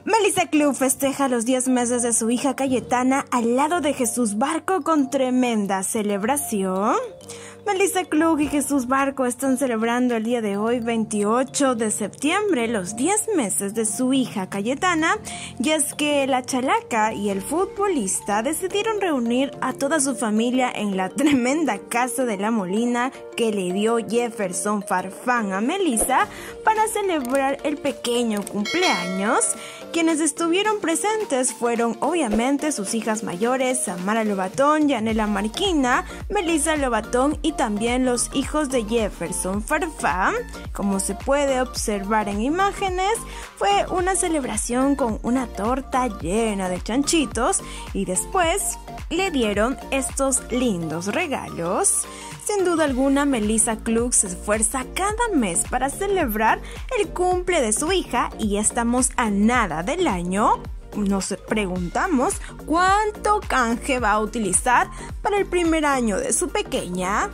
Melissa Klug festeja los 10 meses de su hija Cayetana al lado de Jesús Barco con tremenda celebración. Melissa Klug y Jesús Barco están celebrando el día de hoy, 28 de septiembre, los 10 meses de su hija Cayetana, y es que la chalaca y el futbolista decidieron reunir a toda su familia en la tremenda casa de La Molina que le dio Jefferson Farfán a Melissa para celebrar el pequeño cumpleaños. Quienes estuvieron presentes fueron obviamente sus hijas mayores, Samara Lobatón, Yanela Marquina, Melissa Lobatón y también los hijos de Jefferson Farfán. Como se puede observar en imágenes, fue una celebración con una torta llena de chanchitos y después le dieron estos lindos regalos. Sin duda alguna, Melissa Klug se esfuerza cada mes para celebrar el cumple de su hija y estamos a nada del año. Nos preguntamos cuánto canje va a utilizar para el primer año de su pequeña.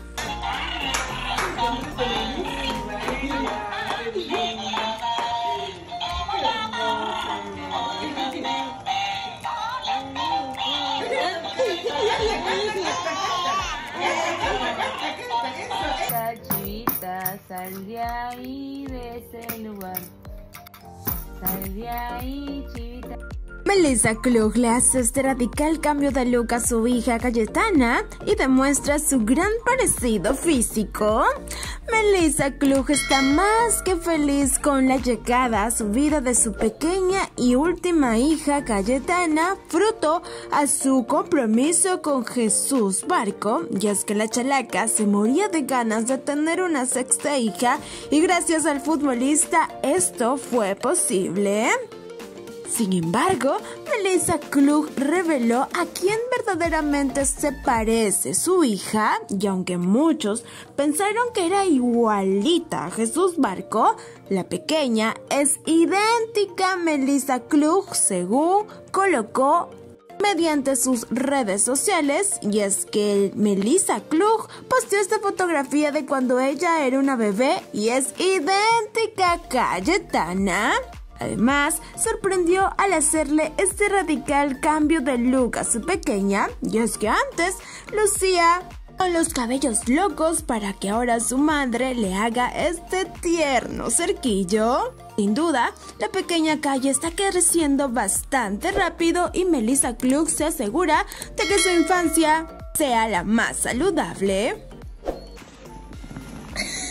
Chivita, sal de ahí, de ese lugar. Sal de ahí, chivita. Melissa Klug le hace este radical cambio de look a su hija Cayetana y demuestra su gran parecido físico. Melissa Klug está más que feliz con la llegada a su vida de su pequeña y última hija Cayetana, fruto a su compromiso con Jesús Barco, y es que la chalaca se moría de ganas de tener una sexta hija y gracias al futbolista esto fue posible. Sin embargo, Melissa Klug reveló a quién verdaderamente se parece su hija, y aunque muchos pensaron que era igualita a Jesús Barco, la pequeña es idéntica a Melissa Klug, según colocó mediante sus redes sociales, y es que Melissa Klug posteó esta fotografía de cuando ella era una bebé y es idéntica a Cayetana. Además, sorprendió al hacerle este radical cambio de look a su pequeña, y es que antes lucía con los cabellos locos para que ahora su madre le haga este tierno cerquillo. Sin duda, la pequeña Calle está creciendo bastante rápido y Melissa Klug se asegura de que su infancia sea la más saludable.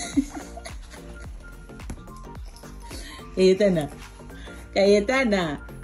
Cayetana, Cayetana.